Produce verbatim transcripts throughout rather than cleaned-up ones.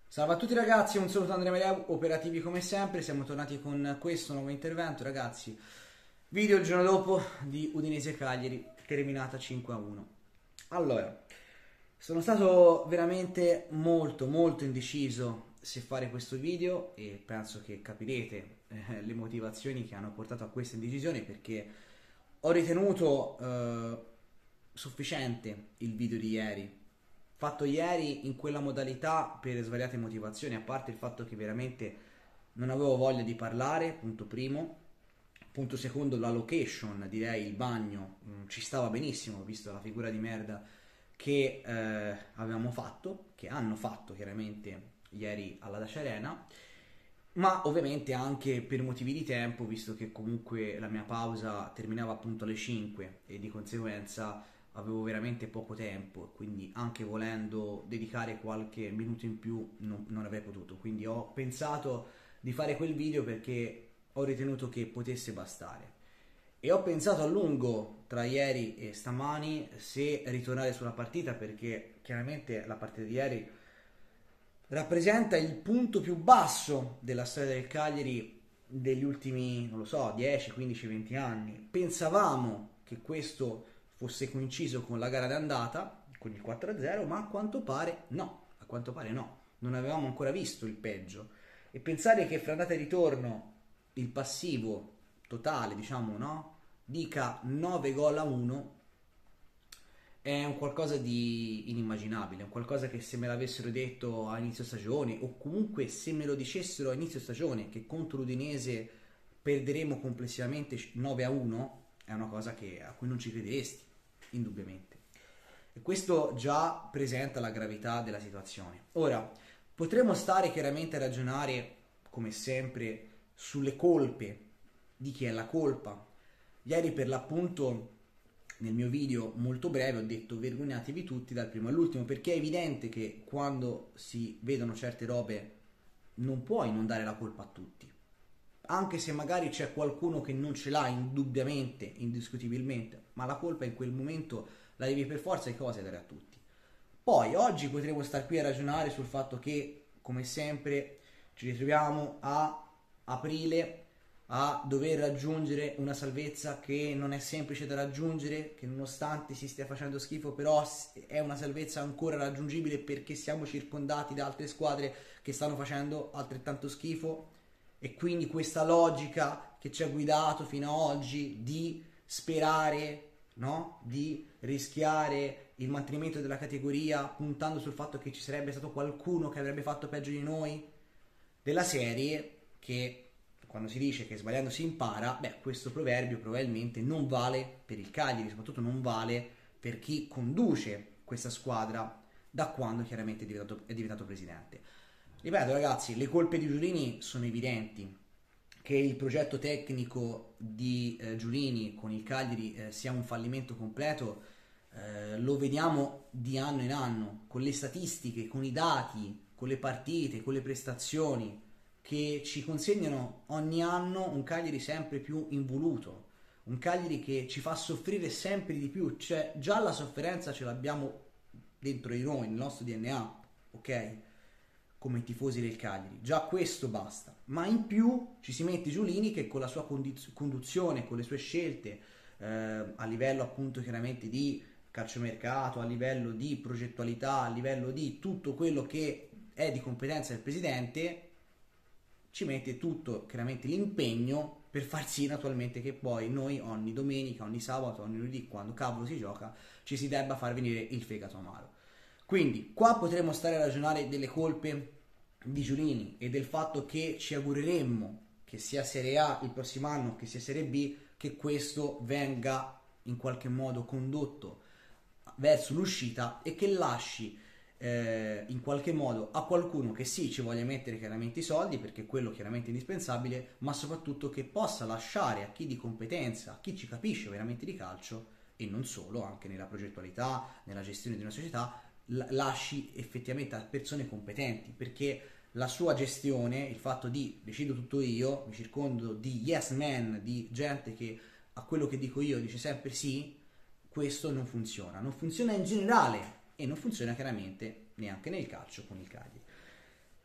Salve a tutti ragazzi, un saluto da Andrea Meleu, operativi come sempre, siamo tornati con questo nuovo intervento ragazzi. Video il giorno dopo di Udinese Cagliari, terminata cinque a uno. Allora, sono stato veramente molto molto indeciso se fare questo video e penso che capirete eh, le motivazioni che hanno portato a questa indecisione, perché ho ritenuto eh, sufficiente il video di ieri fatto ieri in quella modalità per svariate motivazioni, a parte il fatto che veramente non avevo voglia di parlare, punto primo. Punto secondo, la location, direi il bagno, mh, ci stava benissimo, visto la figura di merda che eh, avevamo fatto, che hanno fatto chiaramente ieri alla Dacia Arena, ma ovviamente anche per motivi di tempo, visto che comunque la mia pausa terminava appunto alle cinque e di conseguenza avevo veramente poco tempo, quindi anche volendo dedicare qualche minuto in più non, non avrei potuto, quindi ho pensato di fare quel video perché ho ritenuto che potesse bastare e ho pensato a lungo tra ieri e stamani se ritornare sulla partita, perché chiaramente la partita di ieri rappresenta il punto più basso della storia del Cagliari degli ultimi, non lo so, dieci, quindici, venti anni. Pensavamo che questo fosse coinciso con la gara d'andata, con il quattro a zero, ma a quanto pare no, a quanto pare no, non avevamo ancora visto il peggio. E pensare che fra andata e ritorno il passivo totale, diciamo, no, dica nove gol a uno, è un qualcosa di inimmaginabile, è un qualcosa che se me l'avessero detto a inizio stagione, o comunque se me lo dicessero a inizio stagione che contro l'Udinese perderemo complessivamente nove a uno, è una cosa che, a cui non ci crederesti, indubbiamente. E questo già presenta la gravità della situazione. Ora, potremmo stare chiaramente a ragionare, come sempre, sulle colpe, di chi è la colpa. Ieri per l'appunto nel mio video molto breve ho detto vergognatevi tutti dal primo all'ultimo, perché è evidente che quando si vedono certe robe non puoi non dare la colpa a tutti, anche se magari c'è qualcuno che non ce l'ha indubbiamente, indiscutibilmente, ma la colpa in quel momento la devi per forza di cose dare a tutti. Poi oggi potremo star qui a ragionare sul fatto che, come sempre, ci ritroviamo a aprile a dover raggiungere una salvezza che non è semplice da raggiungere, che nonostante si stia facendo schifo però è una salvezza ancora raggiungibile perché siamo circondati da altre squadre che stanno facendo altrettanto schifo, e quindi questa logica che ci ha guidato fino ad oggi di sperare, no? Di rischiare il mantenimento della categoria puntando sul fatto che ci sarebbe stato qualcuno che avrebbe fatto peggio di noi, della serie che quando si dice che sbagliando si impara, beh, questo proverbio probabilmente non vale per il Cagliari, soprattutto non vale per chi conduce questa squadra da quando chiaramente è diventato, è diventato presidente. Ripeto ragazzi, le colpe di Giulini sono evidenti. Che il progetto tecnico di eh, Giulini con il Cagliari eh, sia un fallimento completo, eh, lo vediamo di anno in anno, con le statistiche, con i dati, con le partite, con le prestazioni che ci consegnano ogni anno un Cagliari sempre più involuto, un Cagliari che ci fa soffrire sempre di più, cioè già la sofferenza ce l'abbiamo dentro di noi, nel nostro D N A, ok? Come tifosi del Cagliari, già questo basta, ma in più ci si mette Giulini che con la sua condiz- conduzione, con le sue scelte, eh, a livello appunto chiaramente di calciomercato, a livello di progettualità, a livello di tutto quello che è di competenza del presidente, ci mette tutto chiaramente l'impegno per far sì naturalmente che poi noi ogni domenica, ogni sabato, ogni lunedì, quando cavolo si gioca, ci si debba far venire il fegato amaro. Quindi qua potremmo stare a ragionare delle colpe di Giulini e del fatto che ci augureremmo che sia Serie A il prossimo anno, che sia Serie B, che questo venga in qualche modo condotto verso l'uscita e che lasci eh, in qualche modo a qualcuno che sì ci voglia mettere chiaramente i soldi, perché quello chiaramente è indispensabile, ma soprattutto che possa lasciare a chi di competenza, a chi ci capisce veramente di calcio e non solo, anche nella progettualità, nella gestione di una società, lasci effettivamente a persone competenti, perché la sua gestione, il fatto di decido tutto io, mi circondo di yes man, di gente che a quello che dico io dice sempre sì, questo non funziona, non funziona in generale e non funziona chiaramente neanche nel calcio con il Cagliari.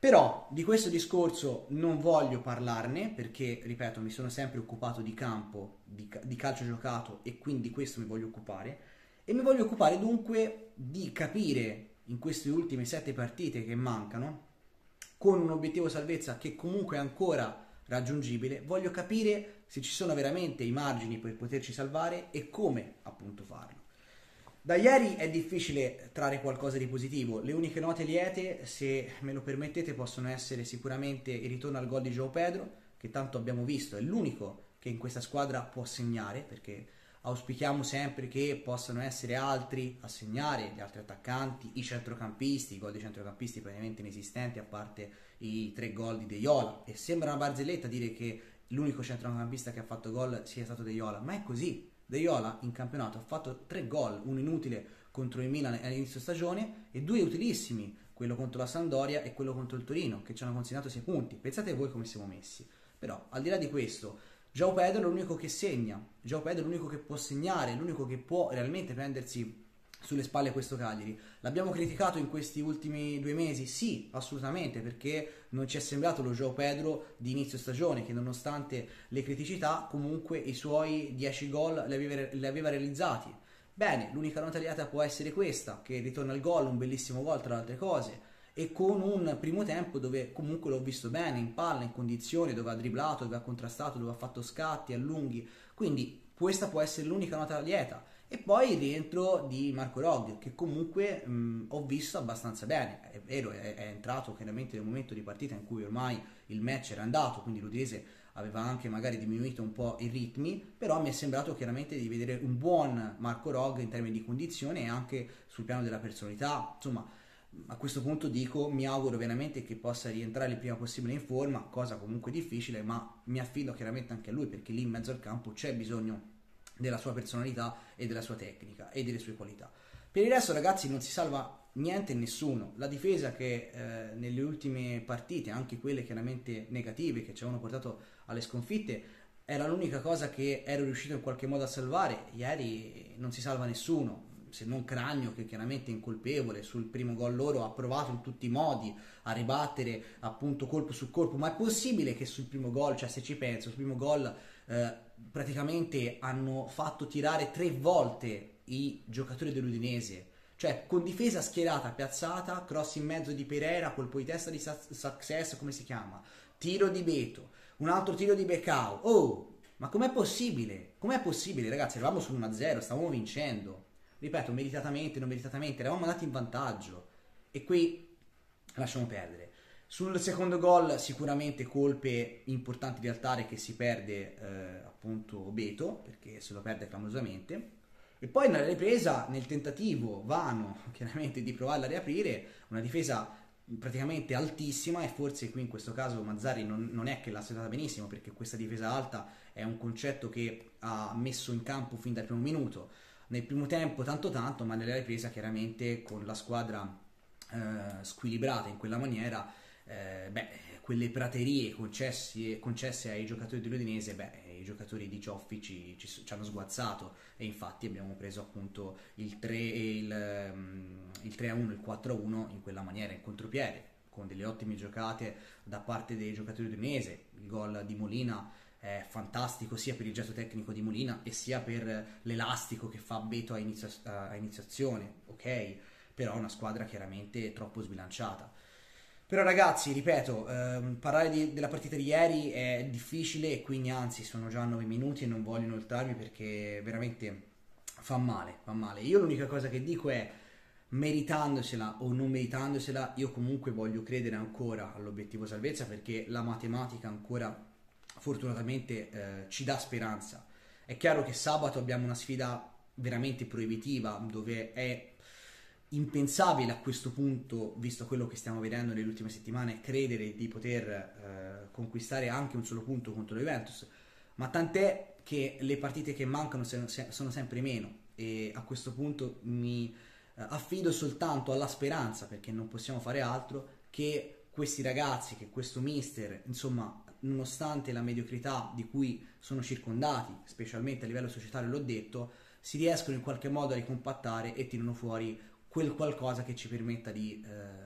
Però di questo discorso non voglio parlarne perché, ripeto, mi sono sempre occupato di campo, di, di calcio giocato e quindi di questo mi voglio occupare. E mi voglio occupare dunque di capire in queste ultime sette partite che mancano, con un obiettivo salvezza che comunque è ancora raggiungibile, voglio capire se ci sono veramente i margini per poterci salvare e come appunto farlo. Da ieri è difficile trarre qualcosa di positivo, le uniche note liete, se me lo permettete, possono essere sicuramente il ritorno al gol di João Pedro, che tanto abbiamo visto, è l'unico che in questa squadra può segnare, perché auspichiamo sempre che possano essere altri a segnare, gli altri attaccanti, i centrocampisti, i gol dei centrocampisti praticamente inesistenti, a parte i tre gol di De Jong, e sembra una barzelletta dire che l'unico centrocampista che ha fatto gol sia stato De Jong, ma è così. De Jong in campionato ha fatto tre gol, uno inutile contro il Milan all'inizio stagione e due utilissimi, quello contro la Sampdoria e quello contro il Torino, che ci hanno consegnato sei punti. Pensate voi come siamo messi. Però, al di là di questo, João Pedro è l'unico che segna, João Pedro è l'unico che può segnare, è l'unico che può realmente prendersi sulle spalle questo Cagliari. L'abbiamo criticato in questi ultimi due mesi? Sì, assolutamente, perché non ci è sembrato lo João Pedro di inizio stagione, che nonostante le criticità comunque i suoi dieci gol li aveva, li aveva realizzati. Bene, l'unica nota lieta può essere questa, che ritorna al gol, un bellissimo gol tra le altre cose, e con un primo tempo dove comunque l'ho visto bene, in palla, in condizione, dove ha dribblato, dove ha contrastato, dove ha fatto scatti, allunghi, quindi questa può essere l'unica nota lieta. E poi il rientro di Marco Rog, che comunque mh, ho visto abbastanza bene. È vero, è, è entrato chiaramente nel momento di partita in cui ormai il match era andato, quindi l'Udinese aveva anche magari diminuito un po' i ritmi, però mi è sembrato chiaramente di vedere un buon Marco Rog in termini di condizione e anche sul piano della personalità. Insomma, a questo punto dico, mi auguro veramente che possa rientrare il prima possibile in forma, cosa comunque difficile, ma mi affido chiaramente anche a lui, perché lì in mezzo al campo c'è bisogno della sua personalità e della sua tecnica e delle sue qualità. Per il resto, ragazzi, non si salva niente e nessuno. La difesa che eh, nelle ultime partite, anche quelle chiaramente negative che ci avevano portato alle sconfitte, era l'unica cosa che ero riuscito in qualche modo a salvare. Ieri non si salva nessuno, se non Cragno, che chiaramente è incolpevole. Sul primo gol loro ha provato in tutti i modi a ribattere appunto colpo su colpo, ma è possibile che sul primo gol, cioè se ci penso, sul primo gol eh, praticamente hanno fatto tirare tre volte i giocatori dell'Udinese, cioè con difesa schierata, piazzata, cross in mezzo di Pereira, colpo di testa di Success, come si chiama, tiro di Beto, un altro tiro di Becao. Oh, ma com'è possibile? Com'è possibile, ragazzi? Eravamo su uno a zero, stavamo vincendo, ripeto, meritatamente, non meritatamente, eravamo andati in vantaggio e qui lasciamo perdere. Sul secondo gol sicuramente colpe importanti di Altare, che si perde eh, appunto Beto, perché se lo perde clamorosamente, e poi nella ripresa, nel tentativo vano chiaramente di provarla a riaprire, una difesa praticamente altissima, e forse qui in questo caso Mazzarri non, non è che l'ha setata benissimo, perché questa difesa alta è un concetto che ha messo in campo fin dal primo minuto, nel primo tempo tanto tanto, ma nella ripresa chiaramente con la squadra eh, squilibrata in quella maniera, Eh, beh, quelle praterie concessi, concesse ai giocatori dell'Udinese, beh, i giocatori di Cioffi ci, ci, ci hanno sguazzato, e infatti abbiamo preso appunto il tre, il, il tre a uno, il quattro a uno in quella maniera, in contropiede, con delle ottime giocate da parte dei giocatori dell'Udinese. Il gol di Molina è fantastico sia per il gesto tecnico di Molina e sia per l'elastico che fa Beto a, inizio, a iniziazione, ok, però una squadra chiaramente troppo sbilanciata. Però ragazzi, ripeto, ehm, parlare di, della partita di ieri è difficile, e quindi anzi sono già a nove minuti e non voglio inoltrarmi perché veramente fa male, fa male. Io l'unica cosa che dico è, meritandosela o non meritandosela, io comunque voglio credere ancora all'obiettivo salvezza, perché la matematica ancora fortunatamente eh, ci dà speranza. È chiaro che sabato abbiamo una sfida veramente proibitiva, dove è impensabile a questo punto, visto quello che stiamo vedendo nelle ultime settimane, credere di poter eh, conquistare anche un solo punto contro l'Juventus, ma tant'è che le partite che mancano sono sempre meno, e a questo punto mi eh, affido soltanto alla speranza, perché non possiamo fare altro, che questi ragazzi, che questo mister, insomma, nonostante la mediocrità di cui sono circondati, specialmente a livello societario, l'ho detto, si riescono in qualche modo a ricompattare e tirano fuori quel qualcosa che ci permetta di eh,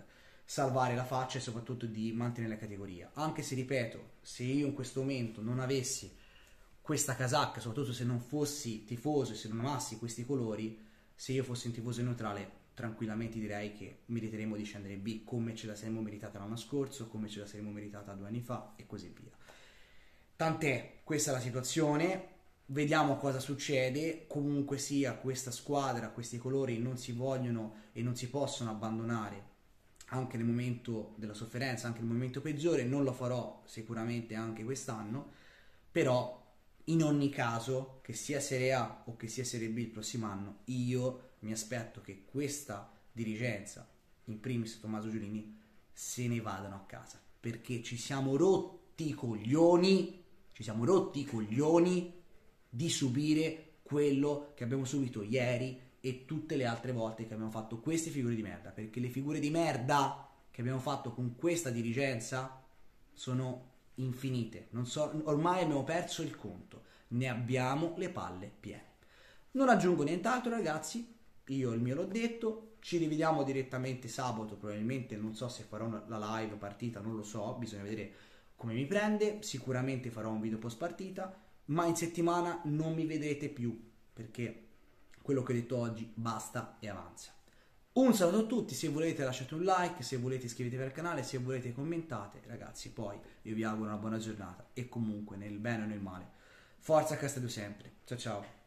salvare la faccia e soprattutto di mantenere la categoria. Anche se, ripeto, se io in questo momento non avessi questa casacca, soprattutto se non fossi tifoso e se non amassi questi colori, se io fossi un tifoso neutrale, tranquillamente direi che meriteremmo di scendere in B, come ce la saremmo meritata l'anno scorso, come ce la saremmo meritata due anni fa e così via. Tant'è, questa è la situazione, vediamo cosa succede. Comunque sia, questa squadra, questi colori non si vogliono e non si possono abbandonare anche nel momento della sofferenza, anche nel momento peggiore. Non lo farò sicuramente anche quest'anno, però in ogni caso, che sia Serie A o che sia Serie B il prossimo anno, io mi aspetto che questa dirigenza, in primis Tommaso Giulini, se ne vadano a casa, perché ci siamo rotti i coglioni, ci siamo rotti i coglioni di subire quello che abbiamo subito ieri e tutte le altre volte che abbiamo fatto queste figure di merda, perché le figure di merda che abbiamo fatto con questa dirigenza sono infinite, non so, ormai abbiamo perso il conto, ne abbiamo le palle piene. Non aggiungo nient'altro, ragazzi, io il mio l'ho detto, ci rivediamo direttamente sabato, probabilmente, non so se farò la live partita, non lo so, bisogna vedere come mi prende, sicuramente farò un video post partita, ma in settimana non mi vedrete più, perché quello che ho detto oggi basta e avanza. Un saluto a tutti, se volete lasciate un like, se volete iscrivetevi al canale, se volete commentate, ragazzi, poi io vi auguro una buona giornata e comunque nel bene o nel male, forza Castello sempre, ciao ciao.